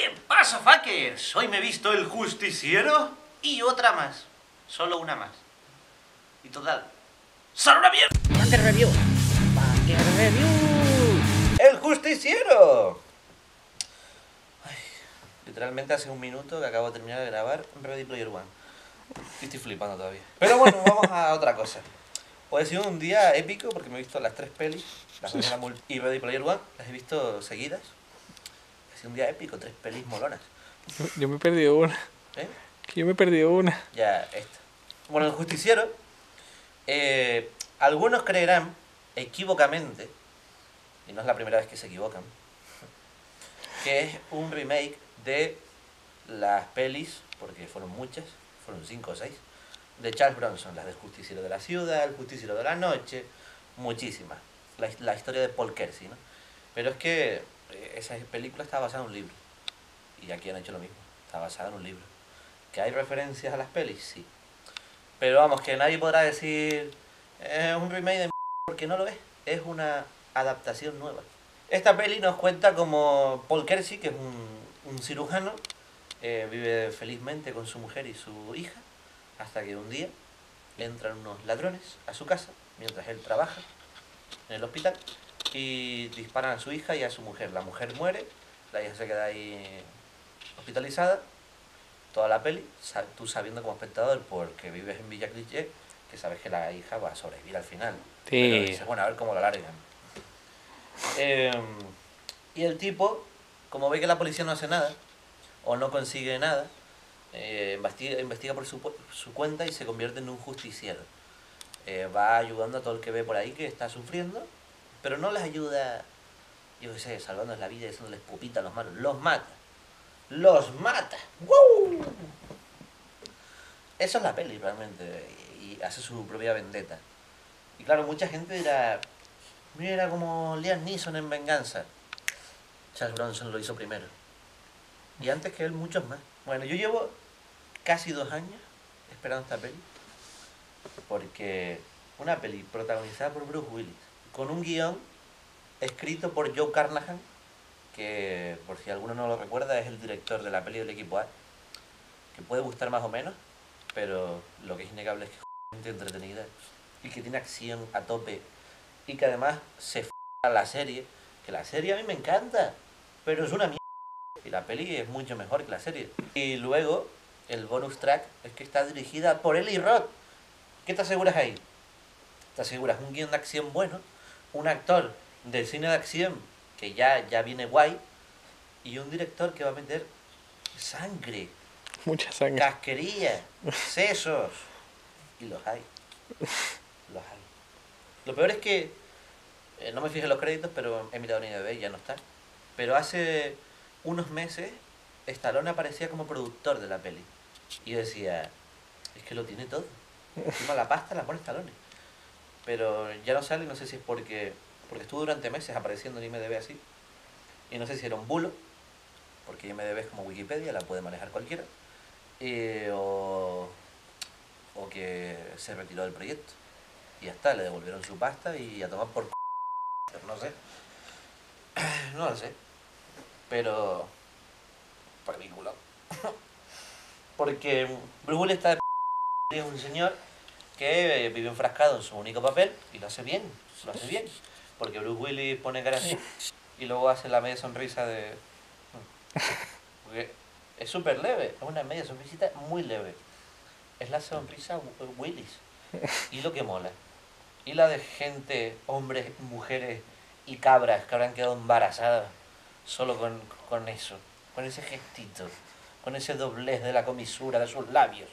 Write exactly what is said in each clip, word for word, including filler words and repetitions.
¿Qué pasa, fuckers? Hoy me he visto El Justiciero y otra más. Solo una más. Y total, ¡sale una mierda! Fucker Review. Fucker Review. ¡El Justiciero! Ay, literalmente hace un minuto que acabo de terminar de grabar Ready Player One. Y estoy flipando todavía. Pero bueno, vamos a otra cosa. Hoy ha sido un día épico porque me he visto las tres pelis, las de la multi y Ready Player One, las he visto seguidas. Ha sido un día épico, tres pelis molonas. Yo me he perdido una. ¿Eh? Que yo me he perdido una. Ya, esta. Bueno, El Justiciero, eh, algunos creerán equivocamente, y no es la primera vez que se equivocan, que es un remake de las pelis, porque fueron muchas, fueron cinco o seis, de Charles Bronson, las del Justiciero de la Ciudad, El Justiciero de la Noche, muchísimas. La, la historia de Paul Kersey, ¿no? Pero es que eh, esa película está basada en un libro, y aquí han hecho lo mismo, está basada en un libro. ¿Que hay referencias a las pelis? Sí. Pero vamos, que nadie podrá decir es un remake de m***, porque no lo es, es una adaptación nueva. Esta peli nos cuenta como Paul Kersey, que es un, un cirujano, eh, vive felizmente con su mujer y su hija, hasta que un día entran unos ladrones a su casa, mientras él trabaja en el hospital, y disparan a su hija y a su mujer. La mujer muere, la hija se queda ahí hospitalizada. Toda la peli, tú sabiendo como espectador, porque vives en Villa Cliché, que sabes que la hija va a sobrevivir al final. Sí. Pero dices, bueno, a ver cómo la largan. Eh, y el tipo, como ve que la policía no hace nada, o no consigue nada, eh, investiga, investiga por su, su cuenta y se convierte en un justiciero. Eh, va ayudando a todo el que ve por ahí que está sufriendo, pero no les ayuda, yo qué sé, salvándoles la vida y haciéndoles pupita a los malos, los mata. ¡Los mata! ¡Woo! Eso es la peli realmente, y hace su propia vendetta. Y claro, mucha gente dirá, mira, era como Liam Neeson en Venganza. Charles Bronson lo hizo primero. Y antes que él, muchos más. Bueno, yo llevo casi dos años esperando esta peli, porque una peli protagonizada por Bruce Willis, con un guión escrito por Joe Carnahan, que por si alguno no lo recuerda es el director de la peli del Equipo A, que puede gustar más o menos, pero lo que es innegable es que es entretenida y que tiene acción a tope y que además se f a la serie, que la serie a mí me encanta, pero es una mierda y la peli es mucho mejor que la serie. Y luego el bonus track es que está dirigida por Eli Roth. ¿Qué te aseguras ahí? Te aseguras un guión de acción bueno, un actor del cine de acción que ya, ya viene guay, y un director que va a meter sangre, Mucha sangre. casquería, sesos, y los hay, los hay. Lo peor es que, eh, no me fijé en los créditos, pero he mirado en I M D B y ya no está, pero hace unos meses Stallone aparecía como productor de la peli, y yo decía, es que lo tiene todo, encima la pasta la pone Stallone, pero ya no sale, no sé si es porque... porque estuvo durante meses apareciendo en I M D B así, y no sé si era un bulo, porque I M D B es como Wikipedia, la puede manejar cualquiera, eh, o, o que se retiró del proyecto, y ya está, le devolvieron su pasta y a tomar por c***, no sé, no lo sé, pero película, porque Bruce Willis está de p***, es un señor que vive enfrascado en su único papel, y lo hace bien, lo hace bien. Porque Bruce Willis pone cara así y luego hace la media sonrisa de... Porque es súper leve, es una media sonrisita muy leve. Es la sonrisa Willis. Y lo que mola. Y la de gente, hombres, mujeres y cabras que habrán quedado embarazadas solo con, con eso, con ese gestito, con ese doblez de la comisura de sus labios.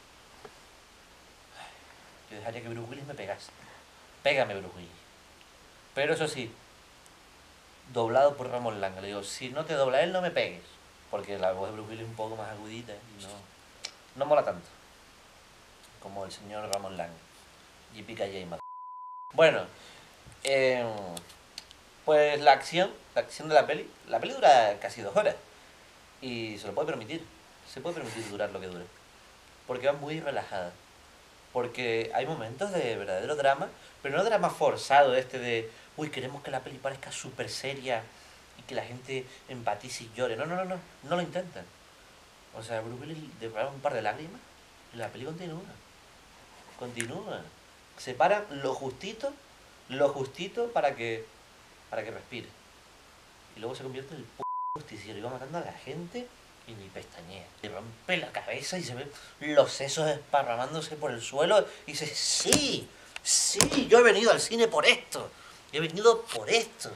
Yo dejaría que Bruce Willis me pegase. Pégame, Bruce Willis. Pero eso sí, doblado por Ramón Langa. Le digo, si no te dobla él, no me pegues. Porque la voz de Bruce Willis es un poco más agudita y no, no mola tanto. Como el señor Ramón Langa. Y pica J. Bueno, eh, pues la acción, la acción de la peli, la peli dura casi dos horas. Y se lo puede permitir. Se puede permitir durar lo que dure. Porque va muy relajada. Porque hay momentos de verdadero drama, pero no drama forzado este de, uy, queremos que la peli parezca súper seria y que la gente empatice y llore. No, no, no, no, no lo intentan. O sea, Bruce Willis le para un par de lágrimas y la peli continúa. Continúa. Se paran lo justito, lo justito para que, para que respire. Y luego se convierte en el p*** justiciero y va matando a la gente y ni pestañea. Le rompe la cabeza y se ven los sesos desparramándose por el suelo y dice, sí, sí, yo he venido al cine por esto. He venido por esto.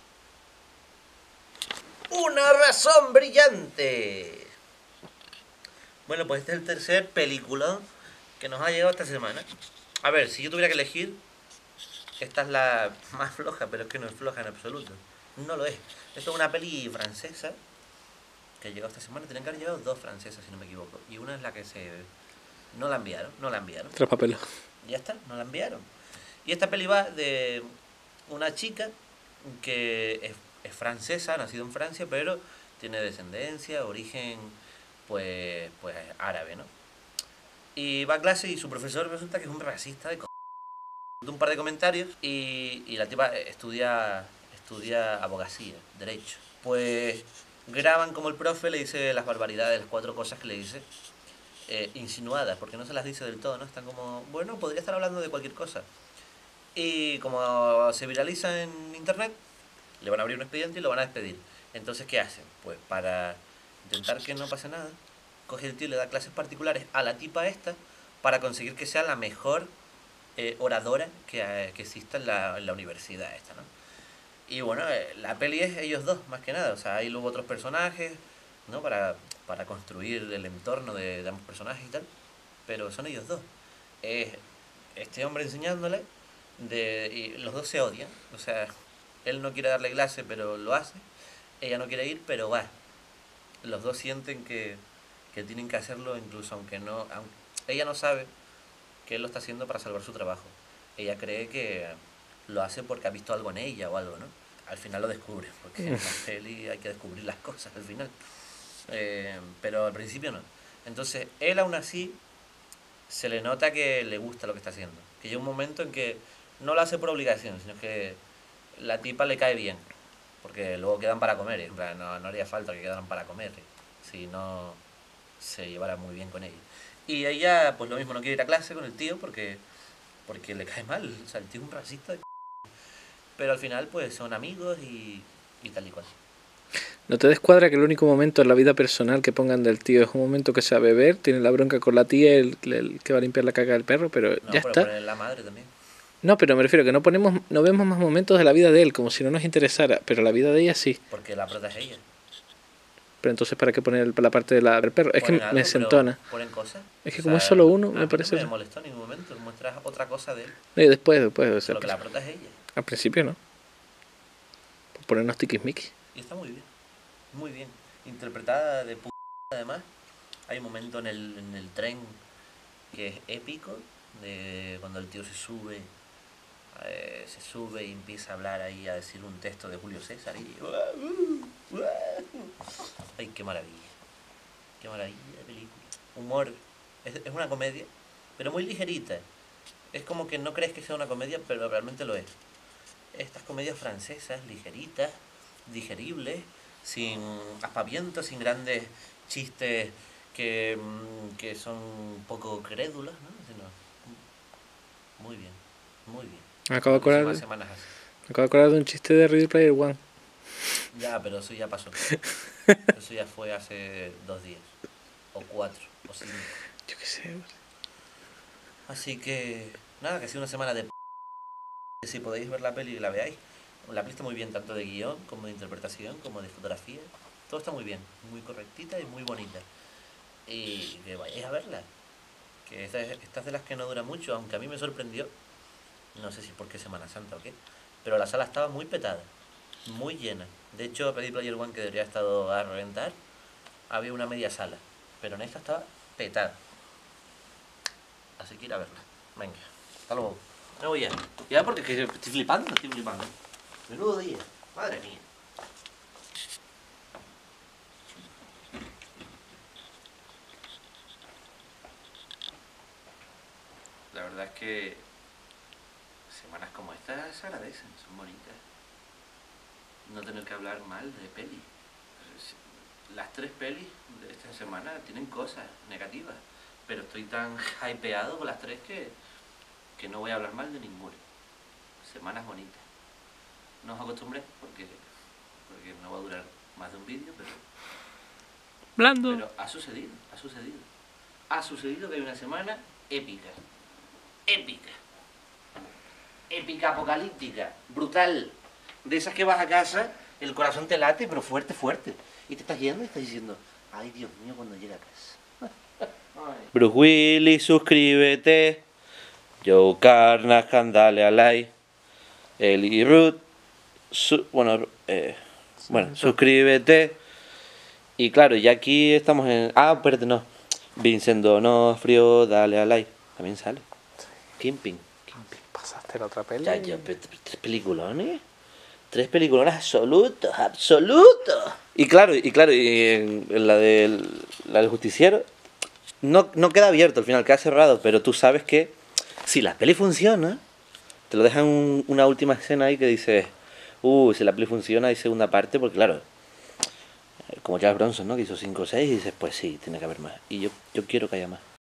Una razón brillante. Bueno, pues este es el tercer película que nos ha llegado esta semana. A ver, si yo tuviera que elegir, esta es la más floja, pero es que no es floja en absoluto. No lo es. Esto es una peli francesa que llegó esta semana. Tienen que haber llegado dos francesas, si no me equivoco. Y una es la que se... No la enviaron, no la enviaron. Tras papel. Ya está, no la enviaron. Y esta peli va de una chica que es, es francesa, nacido en Francia, pero tiene descendencia, origen, pues, pues árabe, ¿no? Y va a clase y su profesor resulta que es un racista de co... un par de comentarios y, y la tipa estudia, estudia abogacía, derecho. Pues graban como el profe le dice las barbaridades, las cuatro cosas que le dice, eh, insinuadas, porque no se las dice del todo, ¿no? Están como, bueno, podría estar hablando de cualquier cosa. Y como se viraliza en internet, le van a abrir un expediente y lo van a despedir. Entonces, ¿qué hacen? Pues para intentar que no pase nada, coge el tío y le da clases particulares a la tipa esta para conseguir que sea la mejor eh, oradora que, eh, que exista en la, en la universidad esta, ¿no? Y bueno, eh, la peli es ellos dos, más que nada. O sea, hay luego otros personajes, ¿no? Para, para construir el entorno de, de ambos personajes y tal. Pero son ellos dos. Es este hombre enseñándole, de, y los dos se odian. O sea, él no quiere darle clase, pero lo hace. Ella no quiere ir, pero va. Los dos sienten que, que tienen que hacerlo, incluso aunque no... Aunque, ella no sabe que él lo está haciendo para salvar su trabajo. Ella cree que lo hace porque ha visto algo en ella o algo, ¿no? Al final lo descubre, porque en la peli hay que descubrir las cosas al final. Eh, pero al principio no. Entonces, él aún así se le nota que le gusta lo que está haciendo. Que llega un momento en que no lo hace por obligación, sino que la tipa le cae bien. Porque luego quedan para comer. En plan, no, no haría falta que quedaran para comer si no se llevara muy bien con ella. Y ella, pues lo mismo, no quiere ir a clase con el tío porque, porque le cae mal. O sea, el tío es un racista. Pero al final, pues son amigos y, y tal y cual. ¿No te descuadra que el único momento en la vida personal que pongan del tío es un momento que se va a beber, tiene la bronca con la tía, el, el que va a limpiar la caca del perro, pero No, ya pero está? poner la madre también. No, pero me refiero que no ponemos, no vemos más momentos de la vida de él, como si no nos interesara, pero la vida de ella sí. Porque la prota es ella. Pero entonces, ¿para qué poner la parte de la, del perro? Es que Ponen algo, me pero sentona. Ponen cosas. Es que O como sea, es solo uno, a me mí parece... No me molestó en ningún momento, muestras otra cosa de él. No, y después, después, o sea, Solo que pues, la prota es ella. al principio no. Por ponernos tiquismiquis. Y está muy bien. Muy bien. Interpretada de p*** además. Hay un momento en el, en el tren que es épico, de cuando el tío se sube, eh, se sube y empieza a hablar ahí, a decir un texto de Julio César y... ¡Ay, qué maravilla! ¡Qué maravilla de película! Humor. Es, es una comedia, pero muy ligerita. Es como que no crees que sea una comedia, pero realmente lo es. Estas comedias francesas, ligeritas, digeribles, sin aspavientos, sin grandes chistes que, que son un poco crédulos, ¿no? Sino, muy bien, muy bien. Me acabo de acordar, Muchísimas semanas así. me acabo de acordar de un chiste de Ready Player One. Ya, pero eso ya pasó. Eso ya fue hace dos días, o cuatro, o cinco. Yo qué sé. Así que, nada, que ha sido una semana de p***. Si podéis ver la peli y la veáis. La peli está muy bien, tanto de guión, como de interpretación, como de fotografía. Todo está muy bien, muy correctita y muy bonita. Y que vayáis a verla. Que esta es, esta es de las que no dura mucho, aunque a mí me sorprendió. No sé si porque es Semana Santa o qué. Pero la sala estaba muy petada, muy llena. De hecho, Ready Player One, que debería haber estado a reventar, había una media sala. Pero en esta estaba petada. Así que ir a verla. Venga, hasta luego. Me voy ya. Ya porque que estoy flipando, estoy flipando. Menudo día. Madre mía. La verdad es que semanas como estas se agradecen, son bonitas. no tener que hablar mal de pelis. Las tres pelis de esta semana tienen cosas negativas, pero estoy tan hypeado con las tres que, que no voy a hablar mal de ninguna. Semanas bonitas. No os acostumbréis porque, porque no va a durar más de un vídeo, pero, Blando. pero ha sucedido, ha sucedido. Ha sucedido que hay una semana épica. Épica. Épica apocalíptica. Brutal. De esas que vas a casa, el corazón te late, pero fuerte, fuerte. Y te estás yendo y estás diciendo, ay Dios mío, cuando llega a casa. Bruce Willis, suscríbete. Joe Carnahan, dale a like. Eli Ruth, su, bueno, eh, bueno, suscríbete. Y claro, ya aquí estamos en... Ah, espérate, no. Vincent D'Onofrio, dale a like. También sale. Kimping. ¿Pasaste la otra peli? Ya, ya, pero tres peliculones. Tres peliculones absolutos, absolutos. Y claro, y claro, y en, en la, del, la del justiciero no, no queda abierto al final, queda cerrado, pero tú sabes que si la peli funciona, te lo dejan un, una última escena ahí que dice, uh, si la peli funciona hay segunda parte, porque claro, como Charles Bronson, ¿no? Que hizo cinco o seis y dices, pues sí, tiene que haber más. Y yo, yo quiero que haya más.